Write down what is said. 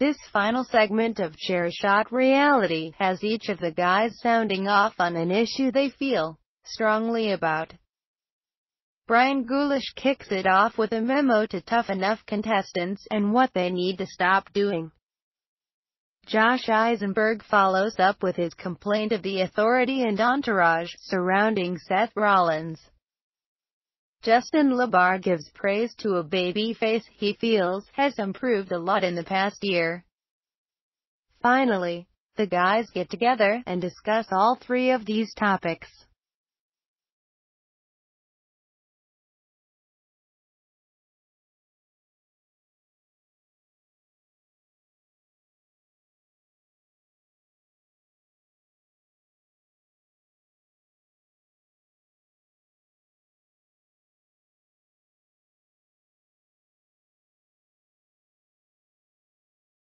This final segment of Chair Shot Reality has each of the guys sounding off on an issue they feel strongly about. Brian Ghoulish kicks it off with a memo to toughen up contestants and what they need to stop doing. Josh Eisenberg follows up with his complaint of the authority and entourage surrounding Seth Rollins. Justin LaBar gives praise to a babyface he feels has improved a lot in the past year. Finally, the guys get together and discuss all three of these topics.